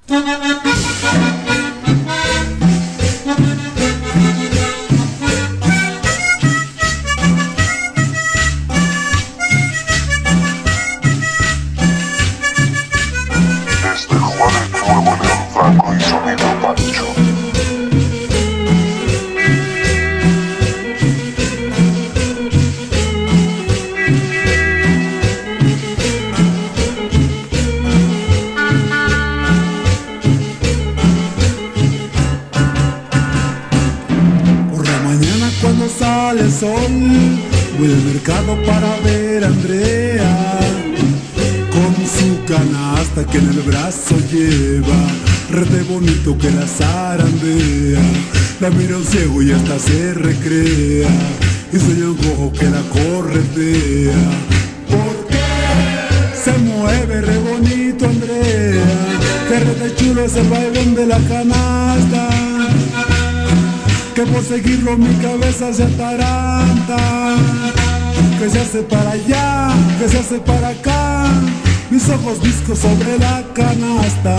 Cuando sale el sol, voy al mercado para ver a Andrea, con su canasta que en el brazo lleva, re bonito que la zarandea. La mira un ciego y hasta se recrea, y sueña un cojo que la corretea. Porque se mueve re bonito Andrea, que re chulo es el bailón de la canasta, que por seguirlo mi cabeza se ataranta, que se hace para allá, que se hace para acá, mis ojos viscos sobre la canasta.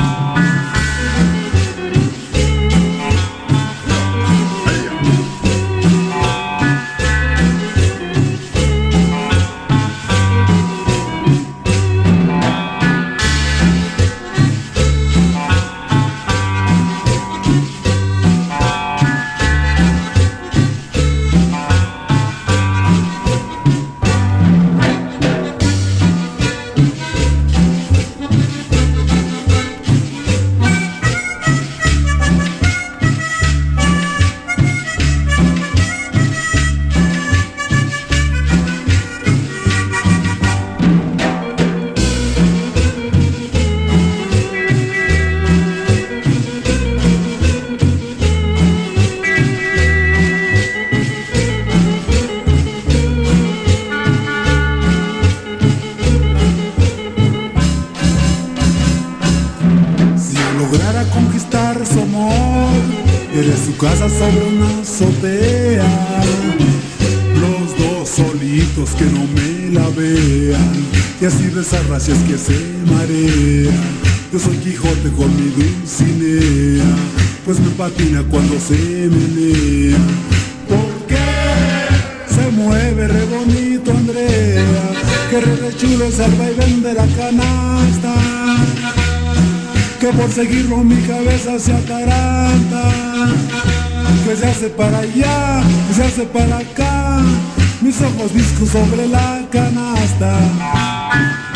Lograra conquistar su amor, desde su casa sobre una azotea, los dos solitos que no me la vean, y así besarla si es que se marean. Yo soy Quijote con mi Dulcinea, pues me patina cuando se menea. Porque se mueve re bonito Andrea, que re chulo es el vaivén de la canasta, que por seguirlo mi cabeza se ataranta, que se hace para allá, que se hace para acá, mis ojos viscos sobre la canasta.